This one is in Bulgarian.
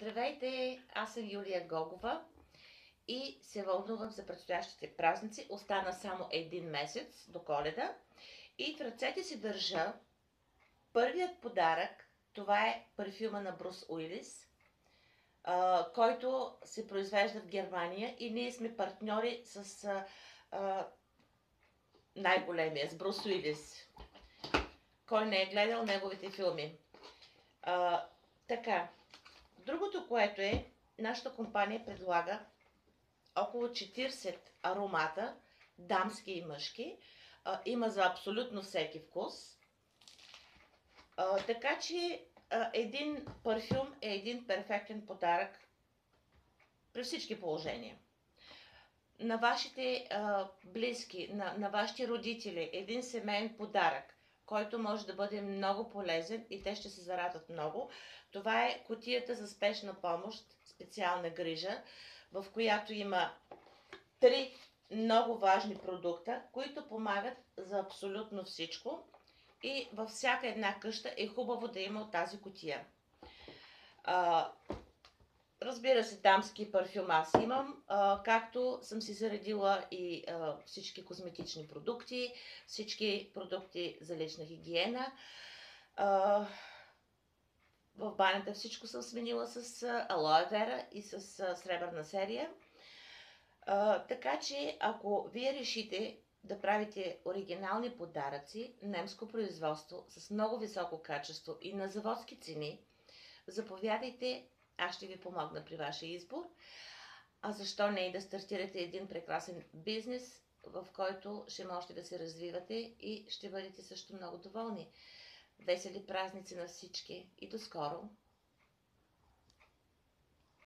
Здравейте, аз съм Юлия Гогова и се вълнувам за предстоящите празници. Остана само един месец до Коледа и в ръцете си държа първият подарък. Това е парфюма на Брус Уилис, който се произвежда в Германия и ние сме партньори с най-големия, с Брус Уилис. Кой не е гледал неговите филми? Така. Другото, което е, нашата компания предлага около 40 аромата, дамски и мъжки. Има за абсолютно всеки вкус. Така че един парфюм е един перфектен подарък при всички положения. На вашите близки, на вашите родители, един семейен подарък, който може да бъде много полезен и те ще се зарадват много. Това е кутията за спешна помощ, специална грижа, в която има 3 много важни продукта, които помагат за абсолютно всичко. И във всяка една къща е хубаво да има от тази кутия. Разбира се, дамски парфюм аз имам, както съм си заредила и всички козметични продукти, всички продукти за лична хигиена. В банята всичко съм сменила с алоe вера и с сребърна серия. Така че, ако вие решите да правите оригинални подаръци, немско производство с много високо качество и на заводски цени, заповядайте, аз ще ви помогна при вашия избор. А защо не и да стартирате един прекрасен бизнес, в който ще можете да се развивате и ще бъдете също много доволни. Весели празници на всички и до скоро!